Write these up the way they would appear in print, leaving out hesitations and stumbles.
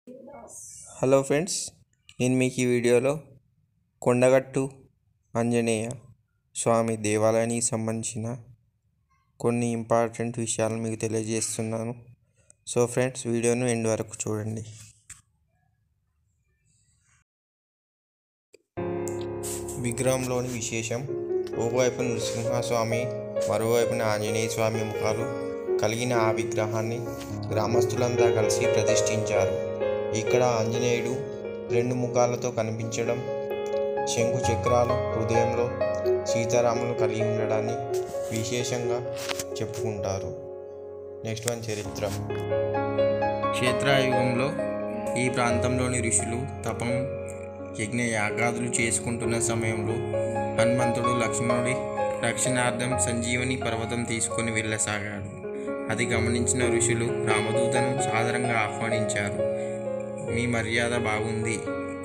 Hello friends, నేను మీకు ఈ వీడియోలో కొండగట్టు ఆంజనేయ స్వామి దేవాలయానికి సంబంధించిన కొన్ని ఇంపార్టెంట్ విషయాలను మీకు తెలియజేస్తున్నాను. సో ఫ్రెండ్స్, వీడియోను ఎండ్ వరకు చూడండి. విగ్రహంలోని విశేషం: ఒకవైపు నృసింహస్వామి, మరోవైపున ఆంజనేయ స్వామి ముఖాలు కలిగిన ఆ విగ్రహాన్ని గ్రామస్తులంతా కలిసి ప్రతిష్ఠించారు. ఇక్కడ ఆంజనేయుడు రెండు ముఖాలతో కనిపించడం, శంకు చక్రాలు హృదయంలో సీతారాములు కలిగి ఉండడాన్ని విశేషంగా చెప్పుకుంటారు. నెక్స్ట్ వన్, చరిత్ర. క్షేత్రయుగంలో ఈ ప్రాంతంలోని ఋషులు తపం, యజ్ఞ యాగాదులు చేసుకుంటున్న సమయంలో హనుమంతుడు లక్ష్మణుడి రక్షణార్థం సంజీవని పర్వతం తీసుకొని వెళ్ళసాగాడు. అది గమనించిన ఋషులు రామదూతను సాదరంగా ఆహ్వానించారు. మీ మర్యాద బాగుంది.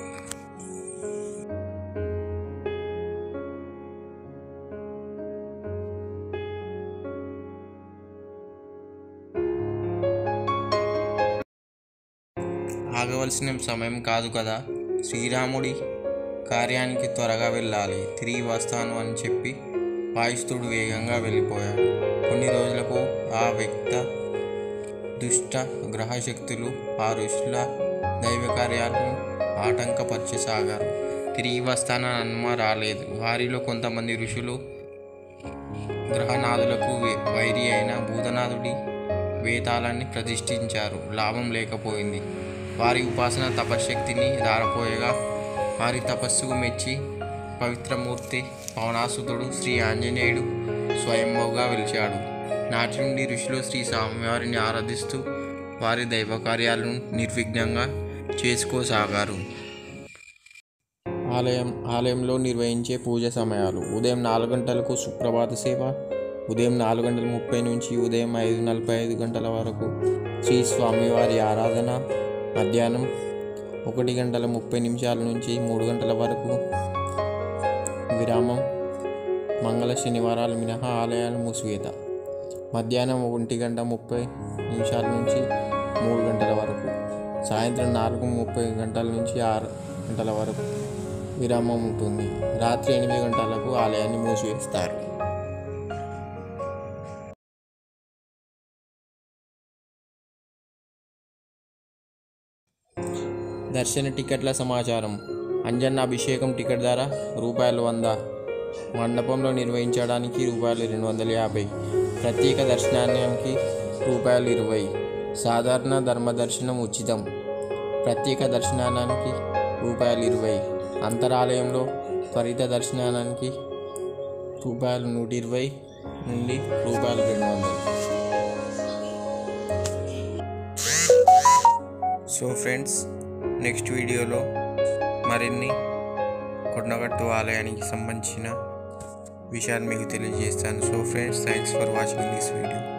ఆగవలసిన సమయం కాదు కదా, శ్రీరాముడి కార్యానికి త్వరగా వెళ్ళాలి, తిరిగి వస్తాను అని చెప్పి వాయుస్తుడు వేగంగా వెళ్ళిపోయాడు. కొన్ని రోజులకు ఆ వ్యక్త దుష్ట గ్రహశక్తులు ఆ ఋషుల దైవ కార్యాలను ఆటంకపరచసాగారు. తిరిగి వస్తానని హనుమ రాలేదు. వారిలో కొంతమంది ఋషులు గ్రహనాథులకు వైరి అయిన భూతనాథుడి వేతాళాన్ని ప్రతిష్ఠించారు. లాభం లేకపోయింది. వారి ఉపాసన తపశక్తిని ధారపోయగా వారి తపస్సుకు మెచ్చి పవిత్రమూర్తి పవనాసుతుడు శ్రీ ఆంజనేయుడు స్వయంభుగా వెలిచాడు. నాటి నుండి ఋషులు శ్రీ స్వామివారిని ఆరాధిస్తూ వారి దైవ కార్యాలను నిర్విఘ్నంగా చేసుకోసాగారు. ఆలయంలో నిర్వహించే పూజ సమయాలు: ఉదయం 4 గంటలకు సుప్రభాత సేవ, ఉదయం 4:30 నుంచి ఉదయం 5:45 గంటల వరకు శ్రీ స్వామివారి ఆరాధన, మధ్యాహ్నం 1:30 నుంచి 3 గంటల వరకు విరామం. మంగళ శనివారాలు మినహా ఆలయాలు మూసివేత. మధ్యాహ్నం 1:30 నుంచి 3 గంటల వరకు, సాయంత్రం 4:30 నుంచి 6 గంటల వరకు విరామం ఉంటుంది. రాత్రి 8 గంటలకు ఆలయాన్ని మూసివేస్తారు. దర్శన టికెట్ల సమాచారం: అంజన్న అభిషేకం టికెట్ ధర ₹100, మండపంలో నిర్వహించడానికి ₹250, ప్రత్యేక దర్శనానికి ₹20, సాధారణ ధర్మదర్శనం ఉచితం, ప్రత్యేక దర్శనానికి ₹20, అంతరాలయంలో త్వరిత దర్శనానికి ₹120 నుండి ₹200. సో ఫ్రెండ్స్, నెక్స్ట్ వీడియోలో మరిన్ని కొండగట్టు ఆలయానికి సంబంధించిన విషయాలు మీకు తెలియజేస్తాను. So friends, thanks for watching this video.